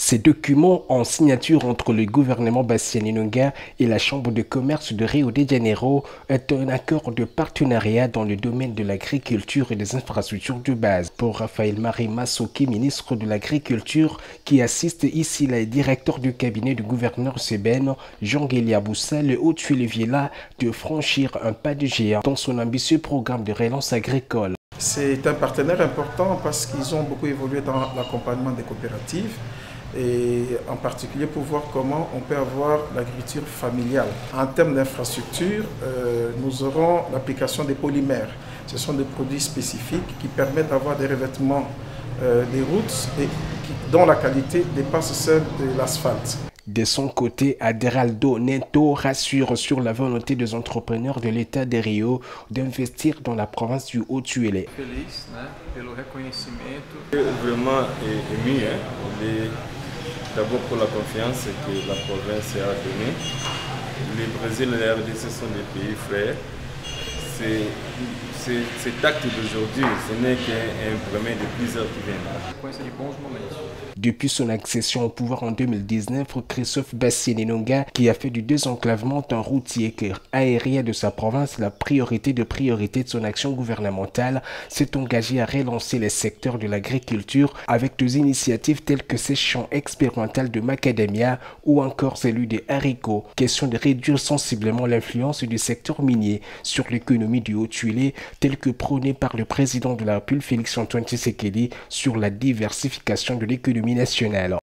Ces documents en signature entre le gouvernement Bastiani-Nonga et la Chambre de commerce de Rio de Janeiro est un accord de partenariat dans le domaine de l'agriculture et des infrastructures de base. Pour Raphaël Marie Massoki, ministre de l'Agriculture, qui assiste ici le directeur du cabinet du gouverneur Seben, Jean-Guélia Boussa, le Haut-Tuile là de franchir un pas de géant dans son ambitieux programme de relance agricole. C'est un partenaire important parce qu'ils ont beaucoup évolué dans l'accompagnement des coopératives et en particulier pour voir comment on peut avoir l'agriculture familiale. En termes d'infrastructure, nous aurons l'application des polymères. Ce sont des produits spécifiques qui permettent d'avoir des revêtements des routes et dont la qualité dépasse celle de l'asphalte. De son côté, Aderaldo Neto rassure sur la volonté des entrepreneurs de l'État de Rio d'investir dans la province du Haut-Tuile. Feliz, pelo reconhecimento. Vraiment ému, d'abord pour la confiance que la province a donnée. Le Brésil et la RDC sont des pays frères. Cet acte d'aujourd'hui, ce n'est qu'un premier de plusieurs qui viennent. Depuis son accession au pouvoir en 2019, Christophe Bastiani-Nonga, qui a fait du désenclavement un routier aérien de sa province la priorité de son action gouvernementale, s'est engagé à relancer les secteurs de l'agriculture avec des initiatives telles que ces champs expérimentaux de macadamia ou encore celui des haricots. Question de réduire sensiblement l'influence du secteur minier sur l'économie du Haut-Tuile, tel que prôné par le président de la République Félix Antoine Tshisekedi sur la diversification de l'économie nationale.